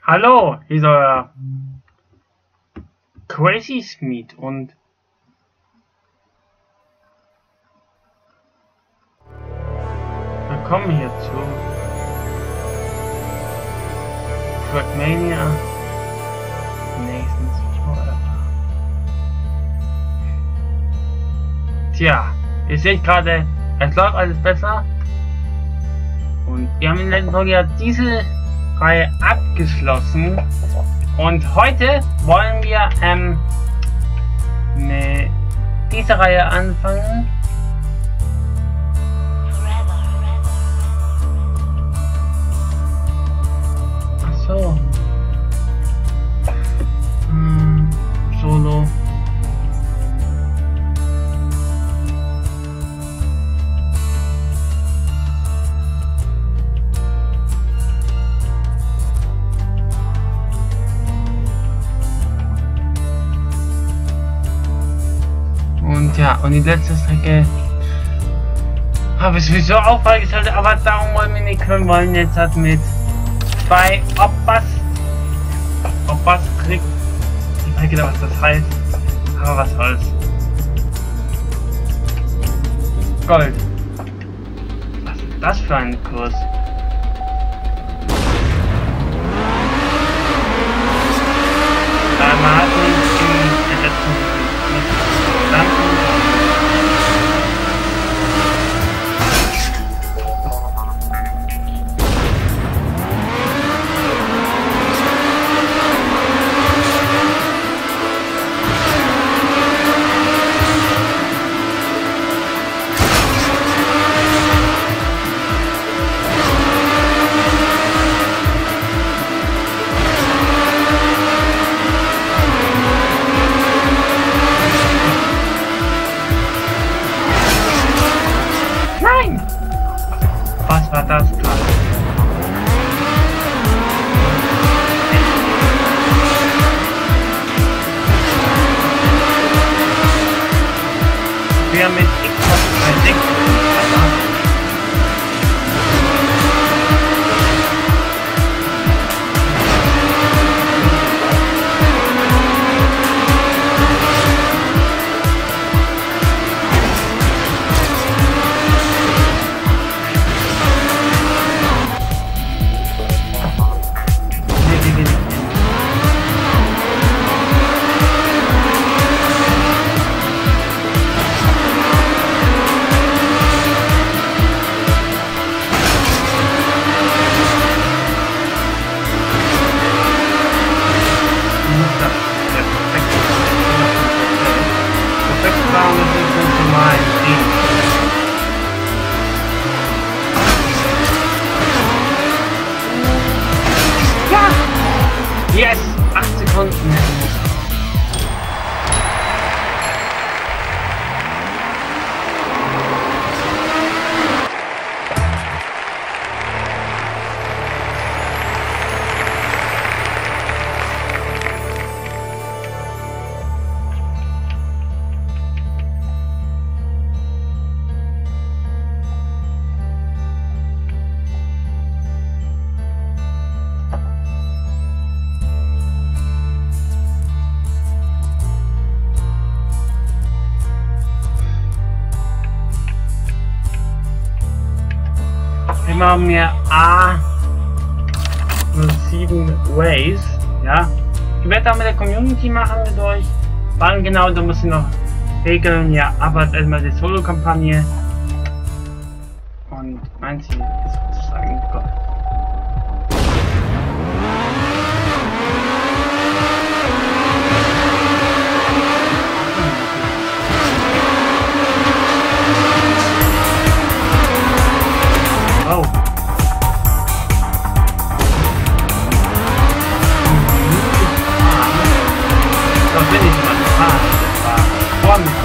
Hallo, hier ist euer Crazy Smith und willkommen hier zu Trackmania Nations Forever. Tja, ihr seht gerade, es läuft alles besser und wir haben in der letzten Folge ja diese Reihe abgeschlossen und heute wollen wir diese Reihe anfangen. Ach so. Solo. Und ja, und die letzte Strecke habe ich sowieso auch freigeschaltet, aber darum wollen wir nicht. Wir wollen jetzt halt mit zwei Oppas kriegt. Ich weiß nicht, was das heißt, aber was soll's. Gold. Was ist das für ein Kurs? Man hat uns in der letzten das klar. Wir mit Xbox 360. Yes! 8 Sekunden. Wir machen mir A07 Ways, ja. Ich werde auch mit der Community machen mit euch. Wann genau, da muss ich noch regeln, ja, aber jetzt erstmal die Solo-Kampagne. Und mein Ziel ist sozusagen Gott. Oh. Da bin ich mal gefahren. Das war vor mir.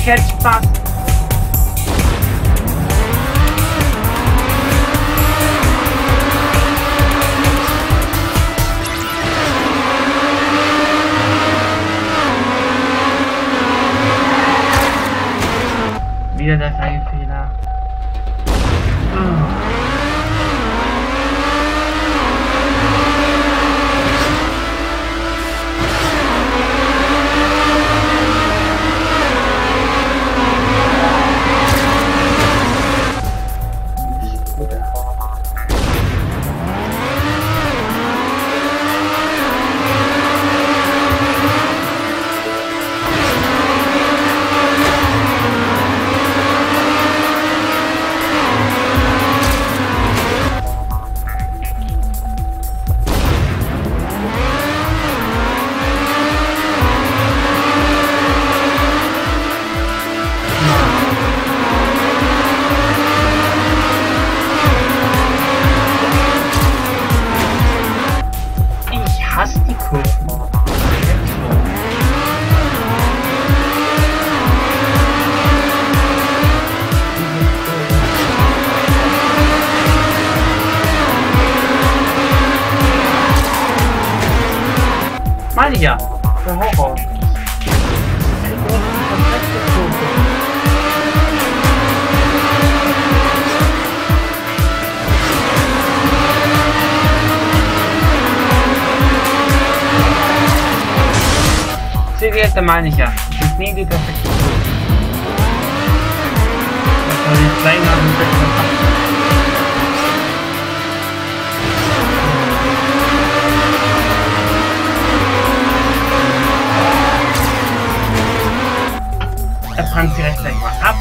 ich hätte Spaß. Wieder der gleiche Fehler. Hasse die Kurven. Meine ich ja. Der Horror. Jetzt meine ich ja. Das ist nie die perfekte Kurve. Das soll jetzt kleiner und besser. Er bremst direkt gleich mal ab.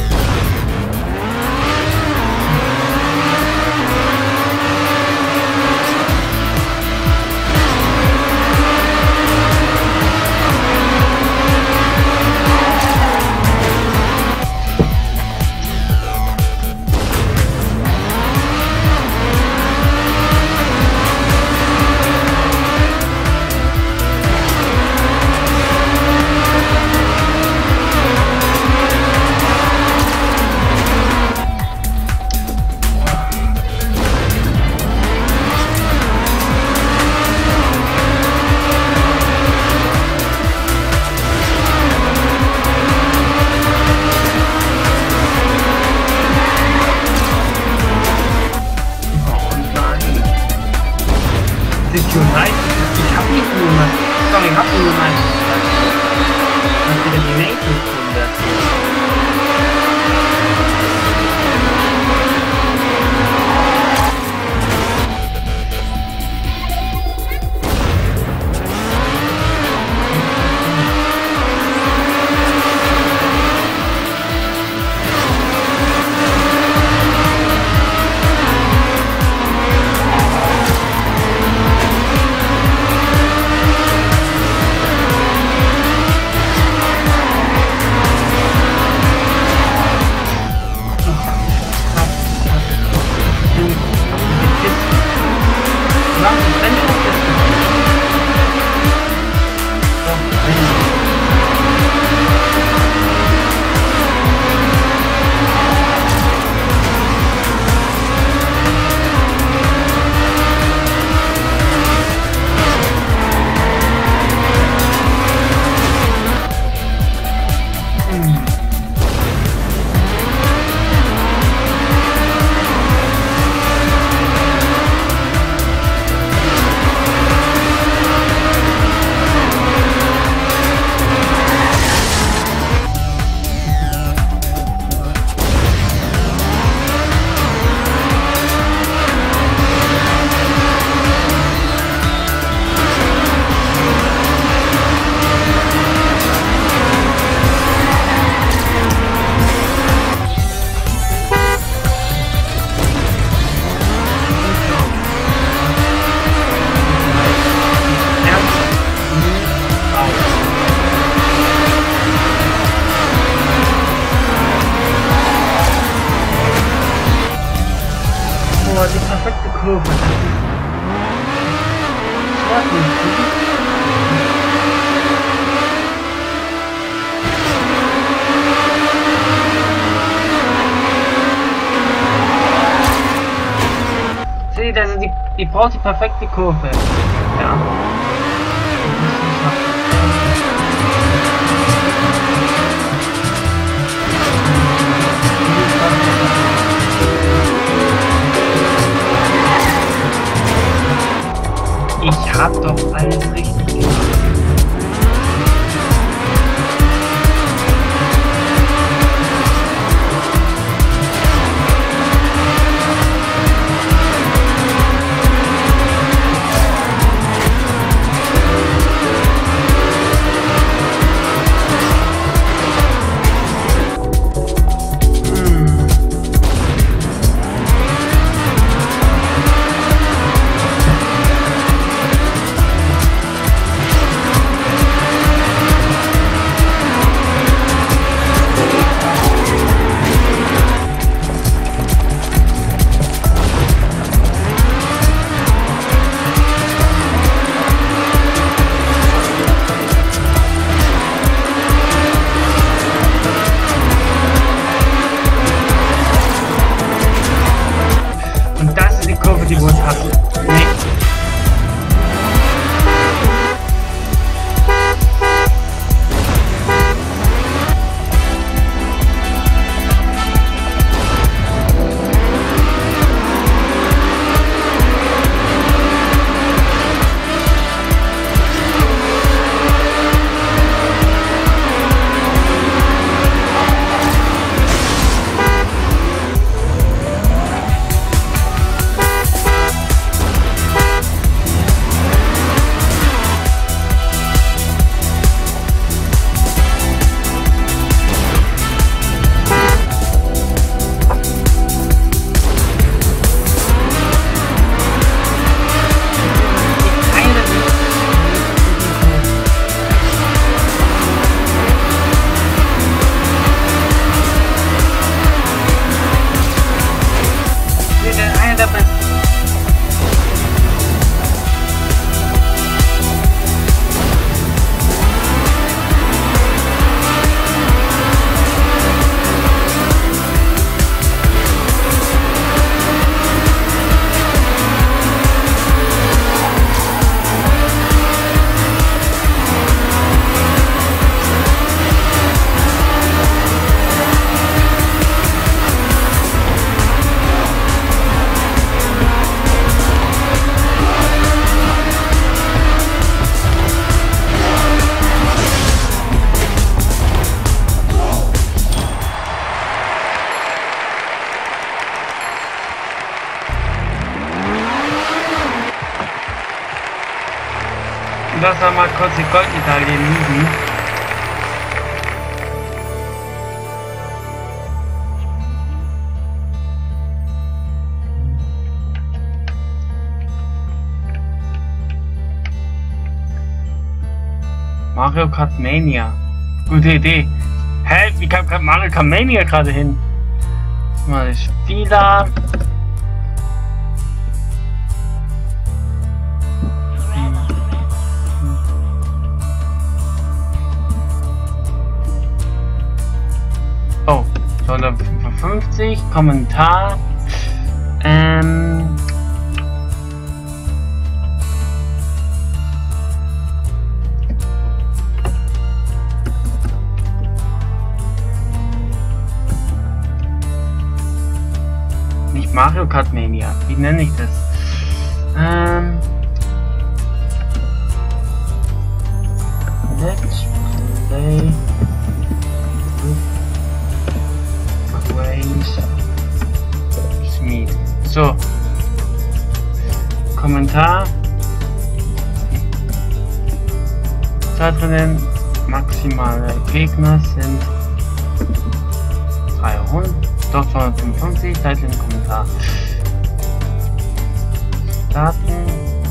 Ich hab nicht nur mal. Sorry, ich hab nur mal. Das ist wieder die Native-Kunde. Die perfekte Kurve. Das war nicht. Also die braucht die perfekte Kurve. Ja. Ich hab doch alles richtig gemacht. Die wohl hassen. Nee. Lass mal kurz die Goldmedaille liegen. Mario Kart Mania. Gute Idee. Hä? Wie kam Mario Kart Mania gerade hin? Mal Spieler. Oh, 155, Kommentar. Nicht Mario Kart Mania, wie nenne ich das? Let's play Smith. So. Kommentar. Zeitrennen. Maximale Gegner sind 300. Doch 255. Zeitrennen Kommentar. Starten.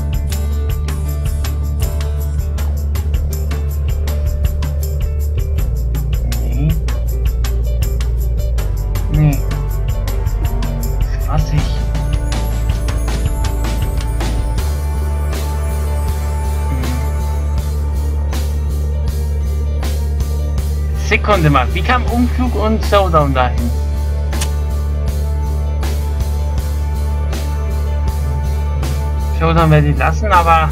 Nee. Was ich. Sekunde mal, wie kam Umflug und Showdown dahin? Showdown werde ich lassen, aber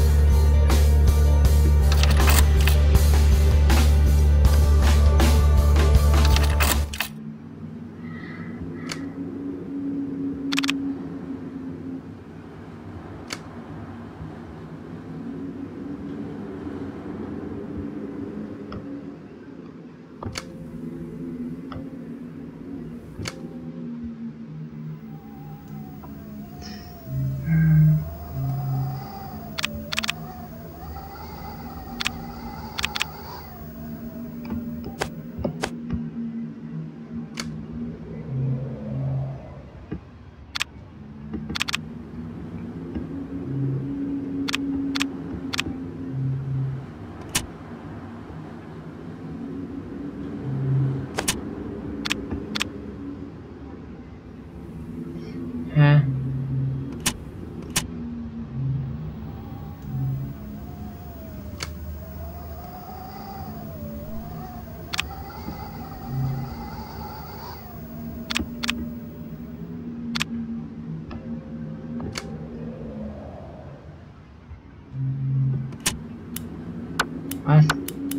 was?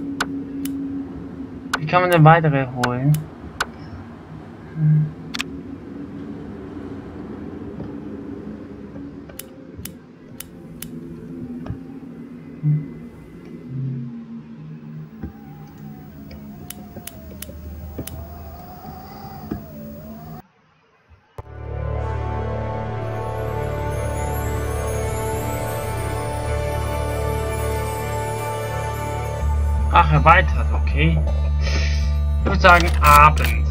Wie kann man denn weitere holen? Ach, erweitert, okay. Ich würde sagen Abend.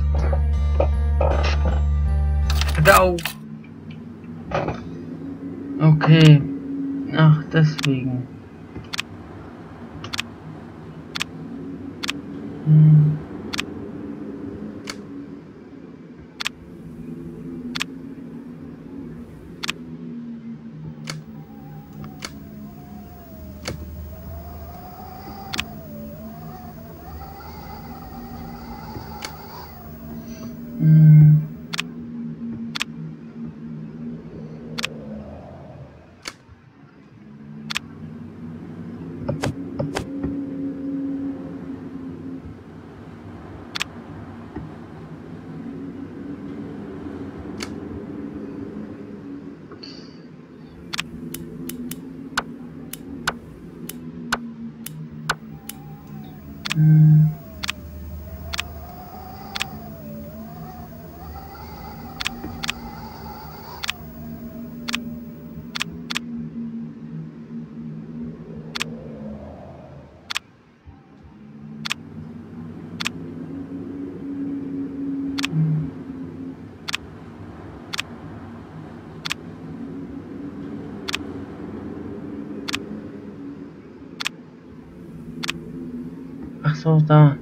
Au. Okay. Ach, deswegen. Ach so, da.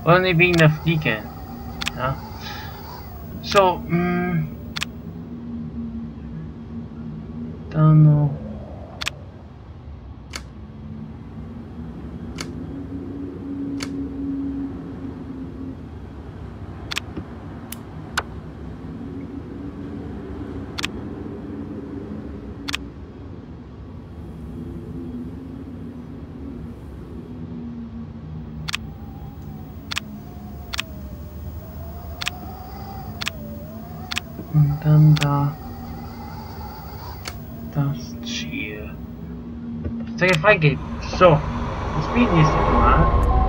Oder nicht wegen der Fliege. Ja. So, dann noch. Und dann da das Ziel. Strecke freigeben. So, das Speed nächste Mal.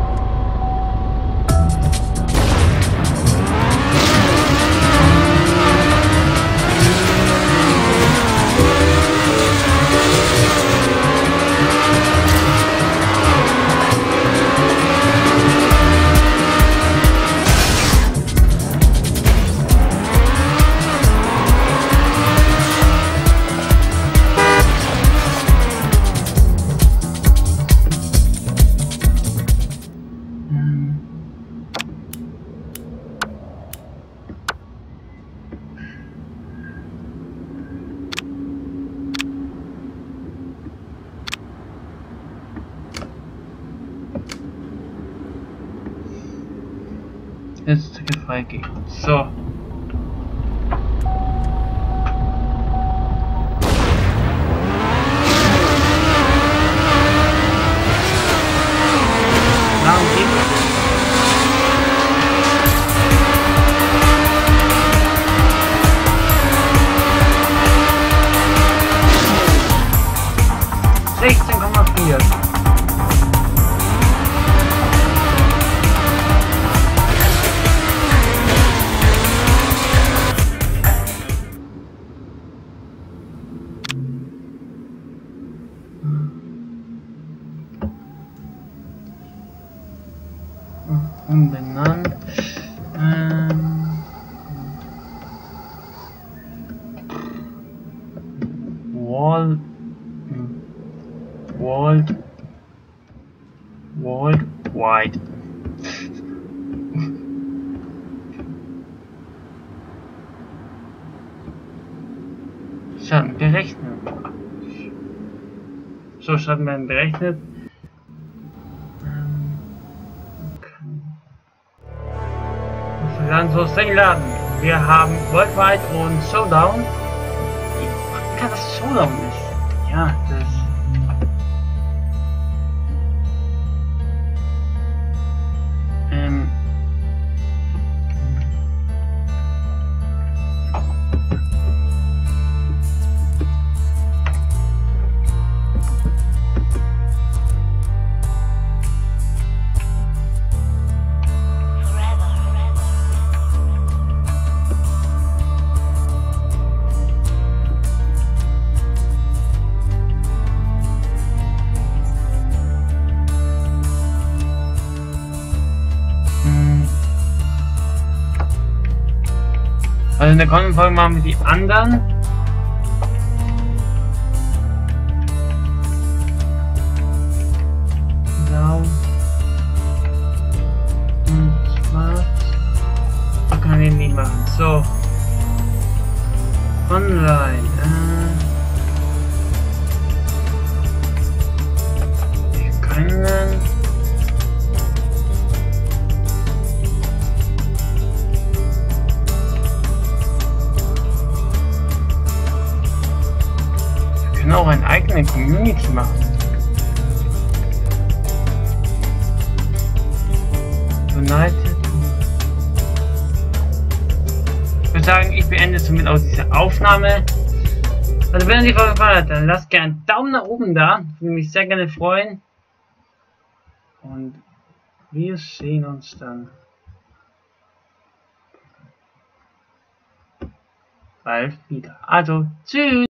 Jetzt freigeben. So. Umbenannt. Worldwide. Schatten berechnet. So, Schatten werden berechnet. Dann so laden. Wir haben Worldwide und Showdown. Ich kann das Showdown ist. Ja, das. Also in der kommenden Folge machen wir die anderen. Blau und schwarz. Da kann ich nicht machen. So. Online. Wir können. Auch eine eigene Community machen. United. Ich würde sagen, ich beende somit auch diese Aufnahme. Also wenn euch die Folge gefallen hat, dann lasst gerne einen Daumen nach oben da. Würde mich sehr gerne freuen. Und wir sehen uns dann bald wieder. Also, tschüss!